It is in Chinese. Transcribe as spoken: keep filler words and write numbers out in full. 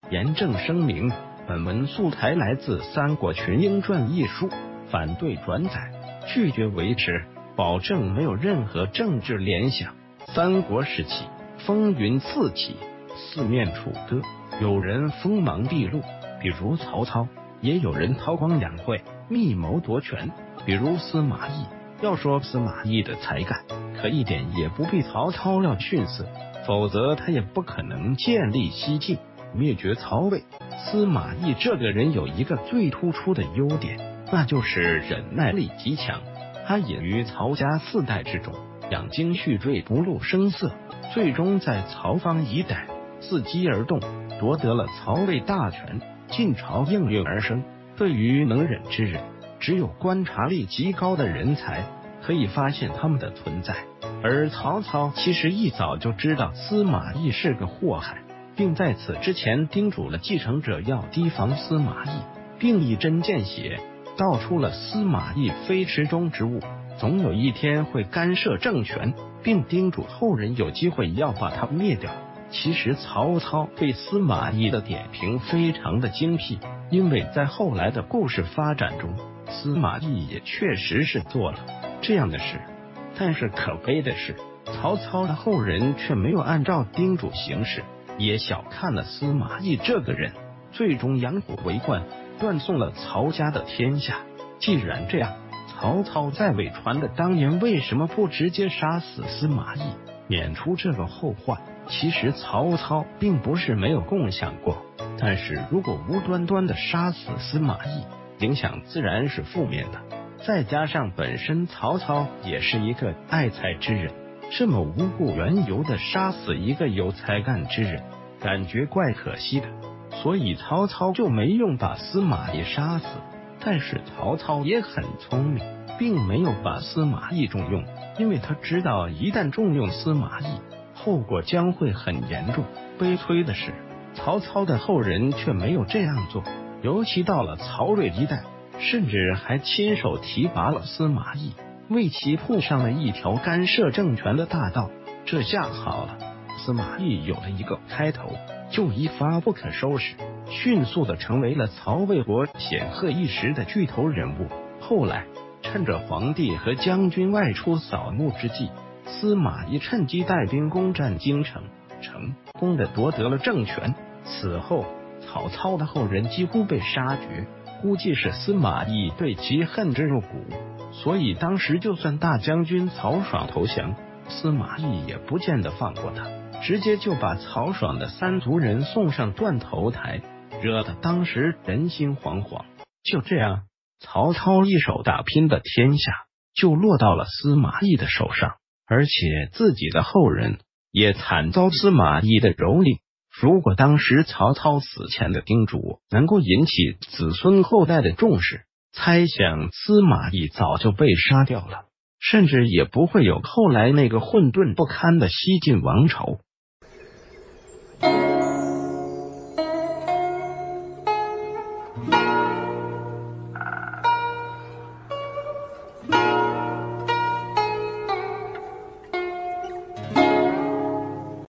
严正声明，本文素材来自《三国群英传》一书，反对转载，拒绝维持，保证没有任何政治联想。三国时期风云四起，四面楚歌，有人锋芒毕露，比如曹操，也有人韬光养晦，密谋夺权，比如司马懿。要说司马懿的才干，可一点也不比曹操要逊色，否则他也不可能建立西晋，灭绝曹魏。司马懿这个人有一个最突出的优点，那就是忍耐力极强。他隐于曹家四代之中，养精蓄锐，不露声色，最终在曹芳一代伺机而动，夺得了曹魏大权，晋朝应运而生。对于能忍之人，只有观察力极高的人才可以发现他们的存在。而曹操其实一早就知道司马懿是个祸害，并在此之前叮嘱了继承者要提防司马懿，并一针见血道出了司马懿非池中之物，总有一天会干涉政权，并叮嘱后人有机会要把他灭掉。其实曹操对司马懿的点评非常的精辟，因为在后来的故事发展中，司马懿也确实是做了这样的事。但是可悲的是，曹操的后人却没有按照叮嘱行事，也小看了司马懿这个人，最终养虎为冠，断送了曹家的天下。既然这样，曹操在魏传的当年为什么不直接杀死司马懿，免除这个后患？其实曹操并不是没有共想过，但是如果无端端的杀死司马懿，影响自然是负面的。再加上本身曹操也是一个爱才之人，这么无故缘由的杀死一个有才干之人，感觉怪可惜的，所以曹操就没用把司马懿杀死。但是曹操也很聪明，并没有把司马懿重用，因为他知道一旦重用司马懿，后果将会很严重。悲催的是，曹操的后人却没有这样做，尤其到了曹睿一代，甚至还亲手提拔了司马懿，为其铺上了一条干涉政权的大道。这下好了，司马懿有了一个开头，就一发不可收拾，迅速的成为了曹魏国显赫一时的巨头人物。后来趁着皇帝和将军外出扫墓之际，司马懿趁机带兵攻占京城，成功的夺得了政权。此后曹操的后人几乎被杀绝，估计是司马懿对其恨之入骨，所以当时就算大将军曹爽投降，司马懿也不见得放过他，直接就把曹爽的三族人送上断头台，惹得当时人心惶惶。就这样，曹操一手打拼的天下就落到了司马懿的手上，而且自己的后人也惨遭司马懿的蹂躏。如果当时曹操死前的叮嘱能够引起子孙后代的重视，猜想司马懿早就被杀掉了，甚至也不会有后来那个混沌不堪的西晋王朝。